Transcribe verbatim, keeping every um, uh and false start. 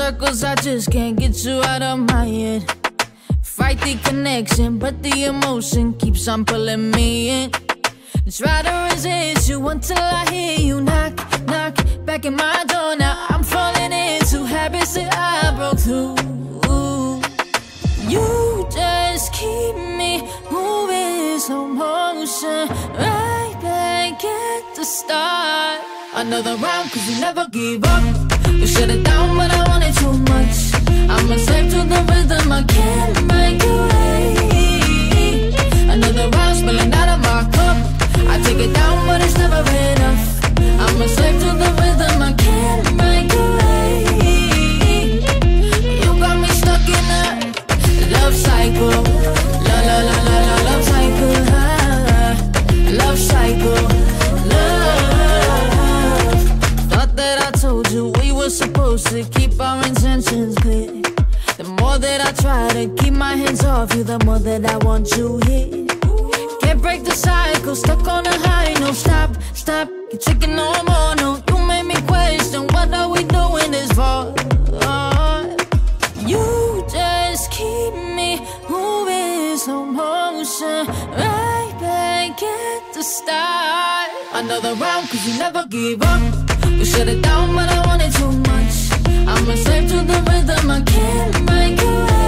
circles, I just can't get you out of my head. Fight the connection, but the emotion keeps on pulling me in. Try to resist you until I hear you knock, knock back in my door. Now I'm falling into habits that I broke through. You just keep me moving slow motion, right back at the start. Another round, cause you never give up. You shut it down, but I want it too much. I'm a slave to the rhythm, I can't break away. Another round, spilling out of my cup. I take it down, but it's never enough. I'm a slave to the rhythm, I can't break away. You got me stuck in a love cycle. La la la la la, love cycle. Ah, love cycle. Love. Thought that I told you we were supposed to keep our intentions clear. The more that I try to keep my hands off you, the more that I want you here. Can't break the cycle, stuck on a high. No, stop, stop, you're taking no more. No, you made me question, what are we doing this for? Oh, you just keep me moving slow motion, right back at the start. Another round, cause you never give up. You shut it down, but I want it too much. I'm a slave to the rhythm, I can't break away.